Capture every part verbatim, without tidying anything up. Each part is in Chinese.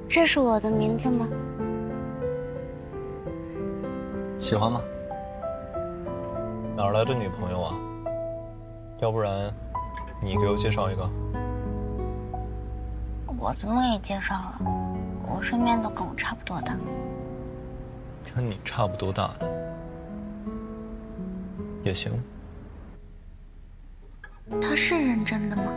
这是我的名字吗？ 喜欢吗？哪儿来的女朋友啊？要不然，你给我介绍一个。 我怎么也介绍了？我身边都跟我差不多大。 跟你差不多大的也行。 他是认真的吗？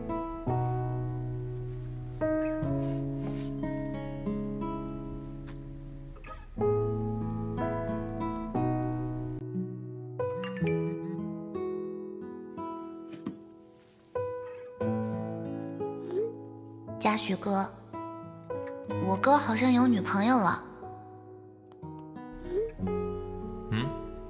嘉许哥，我哥好像有女朋友了。 嗯？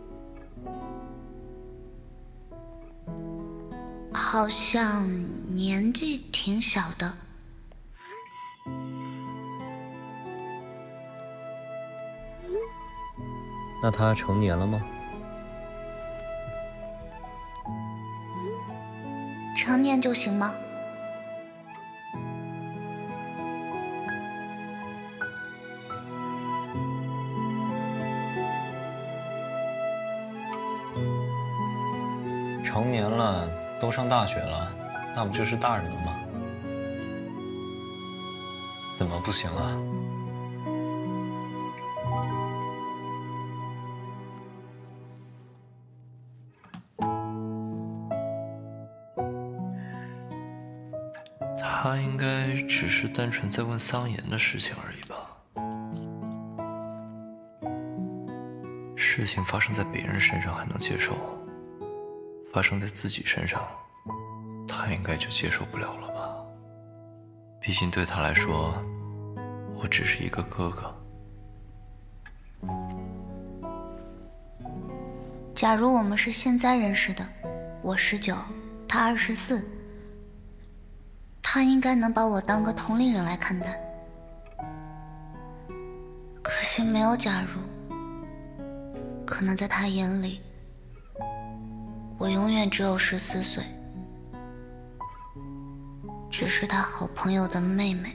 好像年纪挺小的。 那他成年了吗？ 成年就行吗？ 成年了，都上大学了，那不就是大人了吗？怎么不行啊？他应该只是单纯在问桑岩的事情而已吧？事情发生在别人身上还能接受。发生在自己身上，他应该就接受不了了吧？毕竟对他来说，我只是一个哥哥。 假如我们是现在认识的，我十九，他二十四，他应该能把我当个同龄人来看待。可惜没有假如，可能在他眼里，我永远只有十四岁，只是他好朋友的妹妹。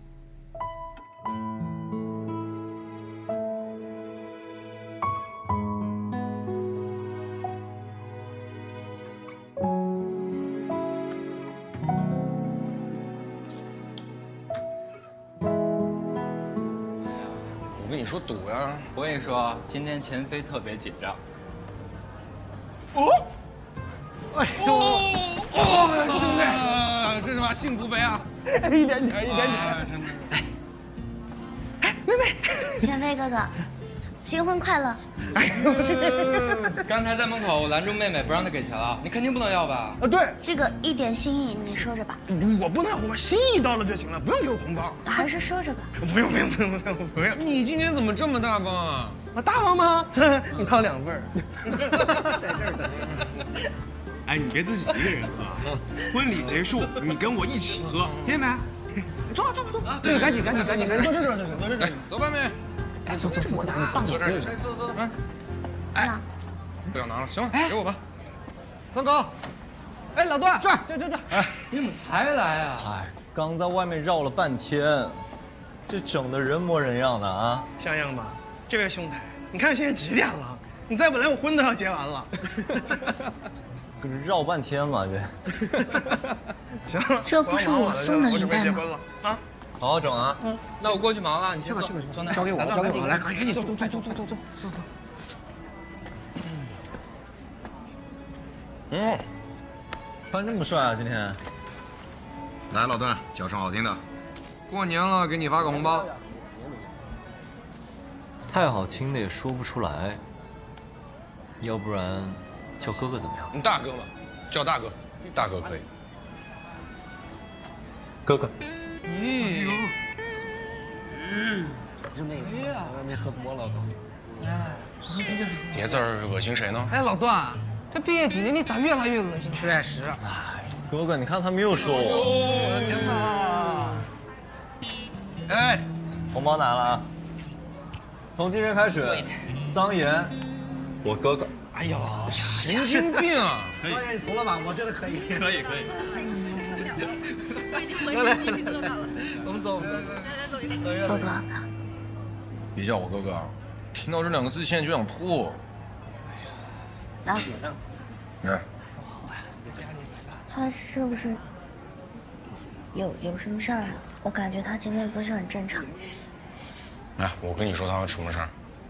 我跟你说赌呀！ 我跟你说，今天钱飞特别紧张。 哦。哎呦，哦，兄弟，这是什么幸福肥啊？一点点，一点点，真的。哎，哎，妹妹， 钱飞哥哥，新婚快乐！ 哎呦我去！刚才在门口我拦住妹妹，不让她给钱了，你肯定不能要吧？ 啊，对， 这个一点心意你收着吧。 我不能，我心意到了就行了，不用给我红包。 还是收着吧。 不用，不用，不用，不用，不用。 你今天怎么这么大方啊？ 我大方吗？你掏两份儿。在这儿等。 哎，你别自己一个人喝，婚礼结束你跟我一起喝，听见没？ 坐吧，坐吧，坐吧。 对，赶紧，赶紧，赶紧，赶紧， 坐这儿，坐这儿， 来，走吧，妹妹。 哎，走走走走走， 坐这儿就行。 坐坐坐。 嗯。哎，不要拿了，行了，给我吧。 刚刚， 哎，老段， 这儿， 这这这。 哎，你怎么才来啊？ 哎，刚在外面绕了半天，这整的人模人样的啊！ 像样吧？这位兄台，你看现在几点了？你再不来，我婚都要结完了。 可是绕半天嘛，这。 行了， 这不是我送的礼拜吗？ 啊， 好好整啊！ 嗯，那我过去忙了，你先坐，坐那。 交给我，交给我，来，赶紧走， 走，走，走，走，走，走。 嗯，穿这么帅啊，今天。 来，老段，叫声好听的。过年了，给你发个红包。 太好听的也说不出来，要不然叫哥哥怎么样？ 你大哥吧，叫大哥，大哥可以。 哥哥。 咦， 嗯，这妹子在外面喝多了都。哎， 叠字儿恶心谁呢？ 哎，老段，这毕业几年你咋越来越恶心？ 确实。 哎，哥哥，你看他没有说我。 我的天哪！ 哎，红包拿了啊！从今天开始，桑岩，我哥哥。 哎呦，神经病啊！ 桑岩，你从了吧？我觉得可以。 可以可以。 我已经浑身鸡皮疙瘩了。 我们走，我们走。 来来走一个。 哥哥， 别叫我哥哥，听到这两个字现在就想吐。 来， 来， 他是不是有有什么事儿啊？我感觉他今天不是很正常。 来，我跟你说他有什么事儿。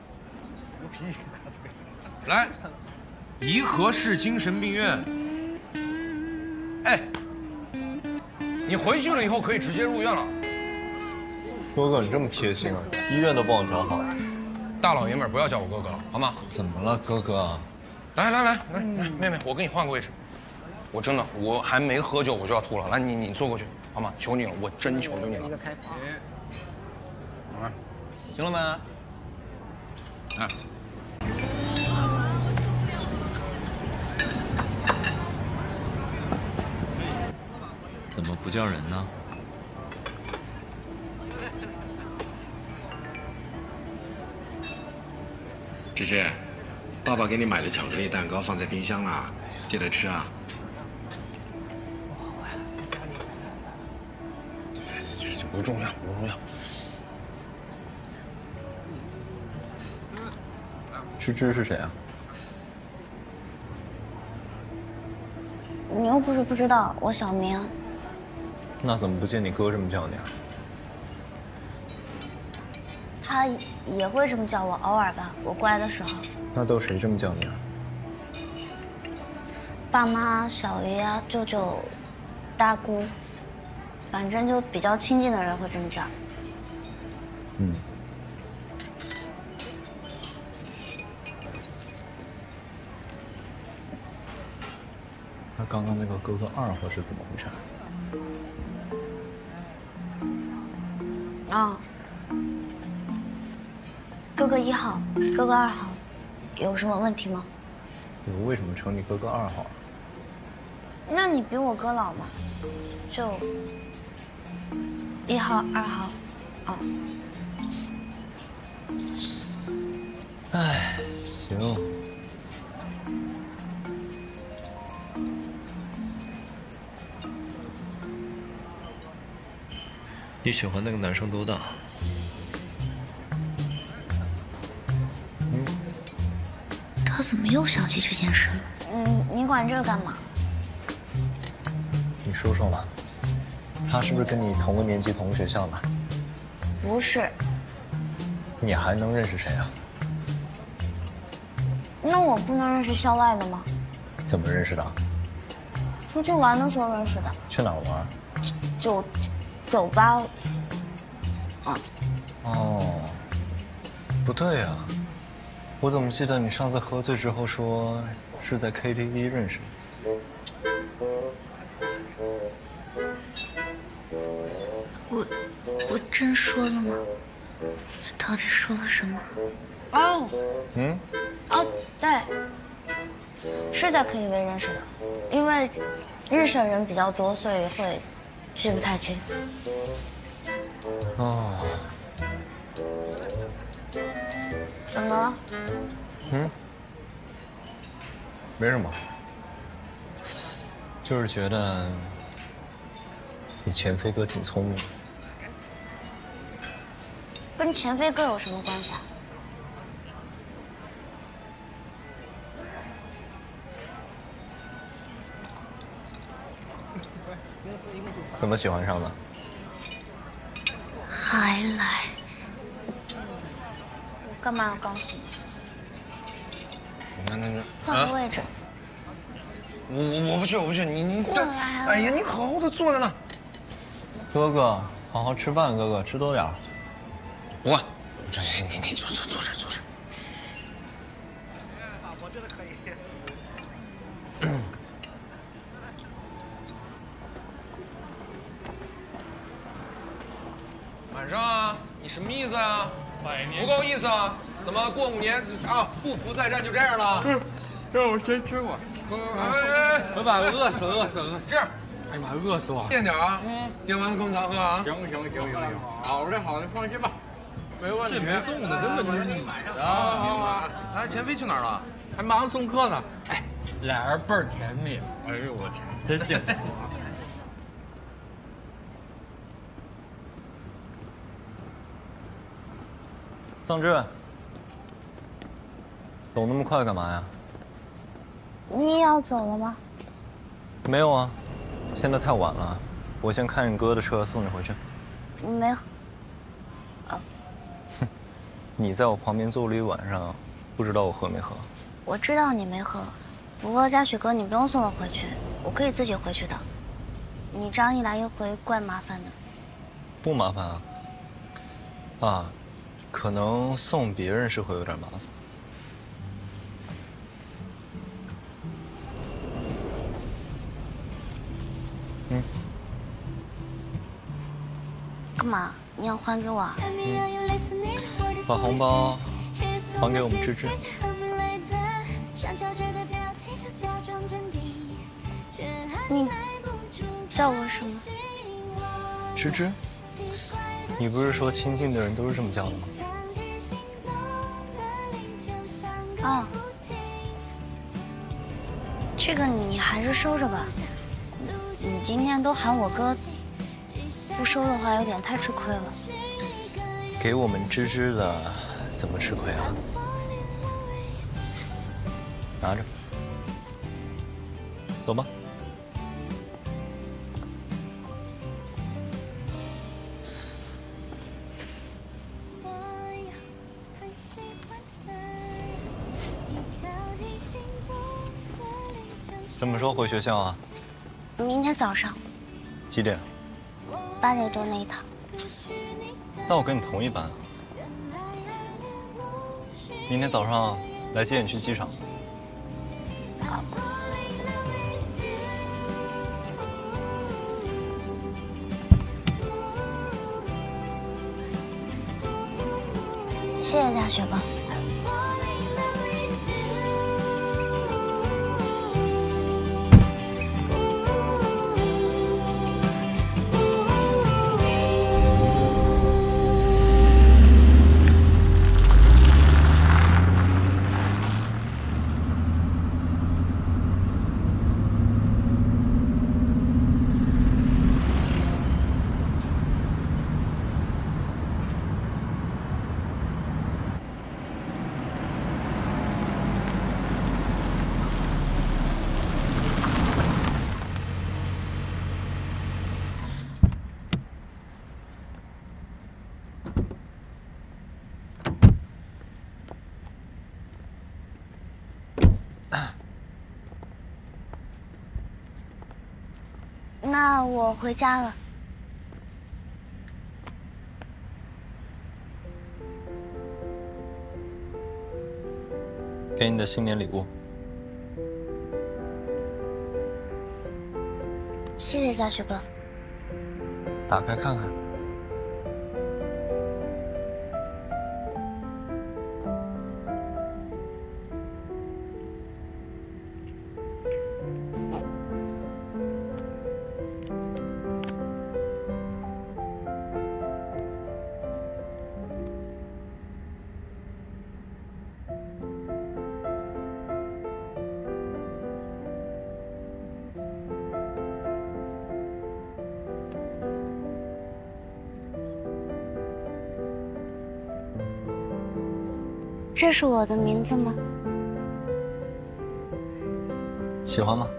来，颐和市精神病院。哎，你回去了以后可以直接入院了。 哥哥，你这么贴心啊，医院都帮我找好了。 大老爷们儿不要叫我哥哥了，好吗？ 怎么了，哥哥？ 来来来来来，妹妹，我给你换个位置。我真的，我还没喝酒我就要吐了。来，你你坐过去，好吗？求你了，我真求求你了。一个开房。啊，行了没？哎。 怎么不叫人呢？ 芝芝，爸爸给你买了巧克力蛋糕，放在冰箱了，记得吃啊。 这不重要，不重要。 芝芝是谁啊？ 你又不是不知道，我小明。 那怎么不见你哥这么叫你啊？ 他也会这么叫我，偶尔吧，我乖的时候。 那都谁这么叫你啊？ 爸妈、小姨啊、舅舅、大姑，反正就比较亲近的人会这么叫。 嗯。那刚刚那个哥哥二号是怎么回事？ 啊、哦，哥哥一号，哥哥二号，有什么问题吗？ 我为什么称你哥哥二号？ 那你比我哥老嘛，就一号、二号，哦。 哎，行。你喜欢那个男生多大？ 嗯。 他怎么又想起这件事了？嗯，你管这干嘛？ 你说说嘛，他是不是跟你同个年级、同个学校的？ 不是。 你还能认识谁啊？ 那我不能认识校外的吗？ 怎么认识的？ 出去玩的时候认识的。 去哪儿玩？ 酒酒吧。啊。 哦，不对啊，我怎么记得你上次喝醉之后说是在 K T V 认识的？ 我我真说了吗？到底说了什么？哦， 嗯， 哦，对，是在 K T V 认识的，因为认识的人比较多，所以会记不太清。 哦， 怎么了？ 嗯，没什么，就是觉得你前飞哥挺聪明的。 跟前飞哥有什么关系啊？ 怎么喜欢上的？ 还来？我干嘛要告诉你？ 那那那， 换个位置。 我我我不去，我不去，你你过来了。 哎呀，你好好的坐在那。 哥哥，好好吃饭，哥哥吃多点。 不管，这你你坐坐坐这坐这。 我觉得可以。 晚上啊，你什么意思啊？ 拜年不够意思啊？怎么过五年啊不服再战就这样了？ 嗯，让我先吃会。 哎哎， 老板，饿死饿死饿死！ 这样， 哎呀妈，饿死我！ 垫点啊，嗯，垫完了给我们咱喝啊。 行行行行行，好嘞好嘞，放心吧，没问题。这没动的根本就是你的。 好好好，哎，钱飞去哪儿了？ 还忙送客呢。哎，俩人倍儿甜蜜。哎呦我天，真幸福啊！ 桑稚，走那么快干嘛呀？ 你也要走了吗？ 没有啊，现在太晚了，我先开你哥的车送你回去。 没喝。 哼，你在我旁边坐了一晚上，不知道我喝没喝？ 我知道你没喝，不过嘉许哥，你不用送我回去，我可以自己回去的。你这样一来一回，怪麻烦的。 不麻烦啊。啊，可能送别人是会有点麻烦。嗯。 干嘛？你要还给我啊？ 嗯。把红包还给我们芝芝。 你叫我什么？ 芝芝。你不是说亲近的人都是这么叫的吗？ 哦，这个你还是收着吧。你今天都喊我哥，不收的话有点太吃亏了。 给我们芝芝的，怎么吃亏啊？拿着，走吧。什么时候回学校啊？ 明天早上。 几点？ 八点多那一趟。 那我跟你同一班啊。明天早上来接你去机场。 好。谢谢嘉许哥。那我回家了。 给你的新年礼物。 谢谢嘉许哥。 打开看看。 这是我的名字吗？ 喜欢吗？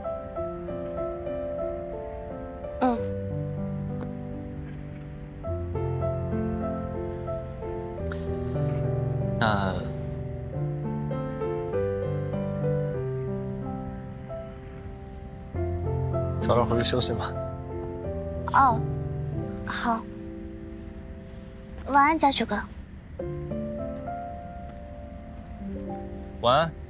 嗯。 那早点回去休息吧。 哦，好。晚安，嘉许哥。 晚安。